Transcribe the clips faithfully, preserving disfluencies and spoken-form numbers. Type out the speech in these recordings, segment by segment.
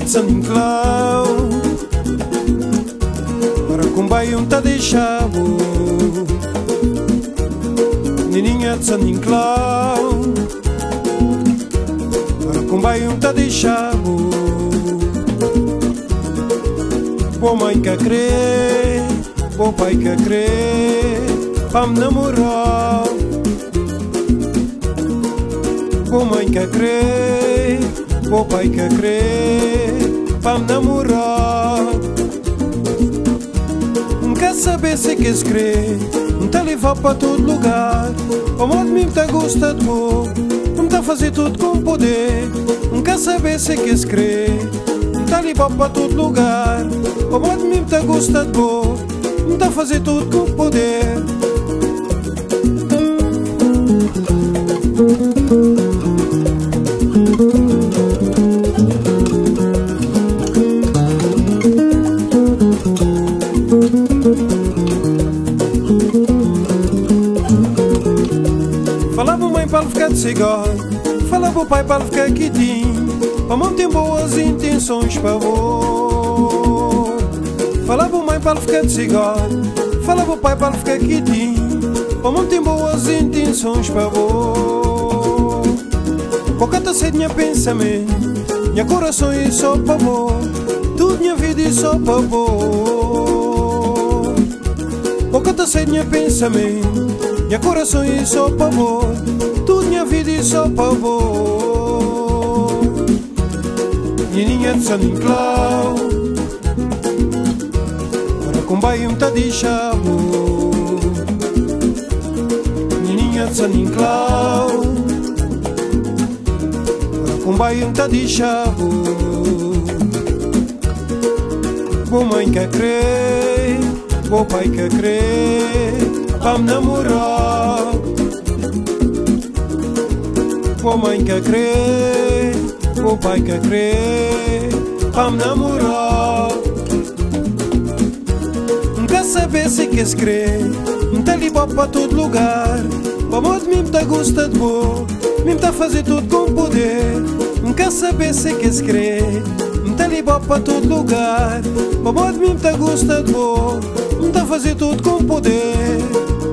de Saninclau, para combai um tá deixado. Nininha de Saninclau, para combai um tá deixado. Boa mãe que crê, boa pai que crê, pra me namorar. Boa mãe que crê, boa pai que crê, pra me namorar. Não quer saber se quer escrever, não tá levar pra todo lugar. O modo mesmo tá gosta de bom, não tá fazer tudo com poder. Não quer saber se quer escrever, não tá levar pra todo lugar. O modo mesmo tá gosta de bom, não tá fazer tudo com poder. Fala pra mãe para ficar de cigarro, fala pro pai para ficar quietinho, pra mão tem boas intenções para vou. Fala pra mãe para ficar de cigarro, fala pro pai para ficar quietinho, pra mão tem boas intenções para vou. Boca tá sem minha pensamento, minha coração é só para vou, tudo minha vida é só para vou. Boca tá sem minha pensamento, minha coração é só para vou, tudo minha vida é só para vou. Nininha de Saninclau, para combai um tá deixado. Nininha de Saninclau, para combai um tá deixado. Boa mãe que crê, boa pai que crê, pra me namorar. Boa mãe que crê, boa pai que crê, pra me namorar. Não quer saber se quer escrever, não tá ligado pra todo lugar. O amor de mim tá gosta de bom, mim tá fazer tudo com poder. Não quer saber se quer escrever, não tá ligado pra todo lugar. O amor de mim tá gosta de bom, não tá fazer tudo com poder.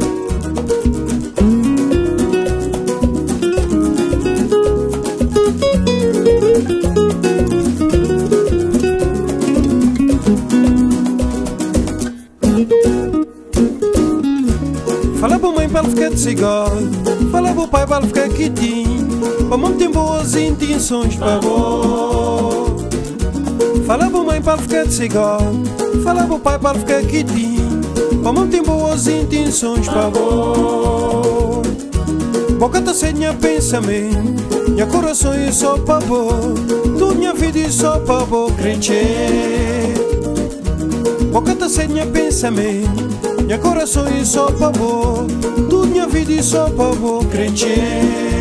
Fala pra mãe para ficar de cigarro, fala pro pai para ficar quietinho, pra mãe tem boas intenções para vou. Fala pra mãe para ficar de cigarro, fala pro pai para ficar quietinho, pra mãe tem boas intenções para vou. Boca tá sem minha pensamento, minha coração é só para vou, tudo minha vida é só para vou crescer. Boca tá sem minha pensamento, minha coração é só para vou, tudo minha vida é só para vou crescer.